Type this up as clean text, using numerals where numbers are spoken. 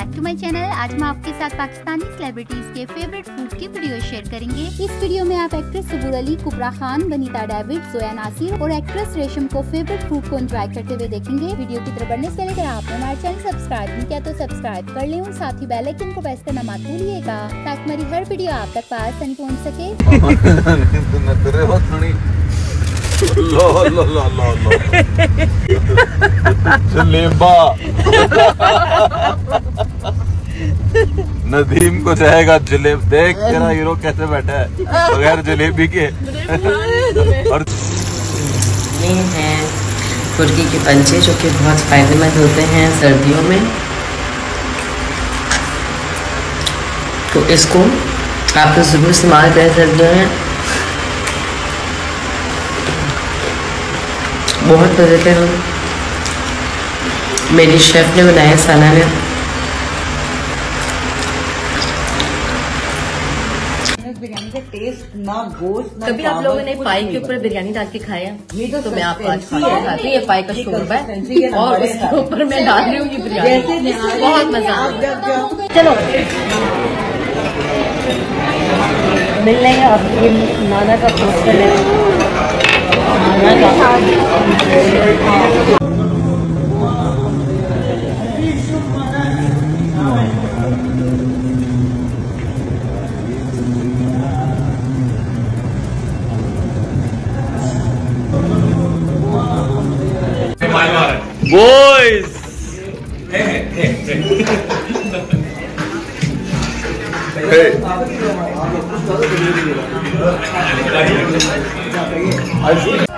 Back to my channel. आज हम आपके साथ पाकिस्तानी सेलिब्रिटीज के फेवरेट फूड की वीडियो शेयर करेंगे। इस वीडियो में आप एक्ट्रेस सबूर अली, कुबरा खान, वनीता डेविड, जोया नासिर और एक्ट्रेस रेशम को फेवरेट फूड को एंजॉय करते हुए देखेंगे। वीडियो की तरफ बढ़ने से पहले अगर आपने हमारा चैनल सब्सक्राइब नहीं किया तो सब्सक्राइब कर लें और साथ ही बेल आइकन को प्रेस करना मत भूलिएगा ताकि हमारी हर वीडियो आप तक आसानी पहुँच सके। लो लो लो लो लो जलेबा नदीम को जाएगा जलेब। देख तेरा हीरो कैसे बैठा है बगैर जलेबी के। और ये हैं तुर्की के पंचे जो कि बहुत फायदेमंद होते हैं सर्दियों में, तो इसको आप ज़रूर इस्तेमाल कर सकते हैं। बहुत मज़ेदार मेरी शेफ ने बनाया, साना ने। बिरयानी का टेस्ट ना गोश्त ना कभी आप लोगों ने पाई के ऊपर बिरयानी डाल के खाया? तो मैं आपको आज खाती हूँ। ये पाई का शोरबा है और उसके ऊपर मैं डाल रही हूँ ये बिरयानी। बहुत मजा आ रहा है। चलो मिल लेंगे आपके नाना का पोस्ट कर लेंगे। boys hey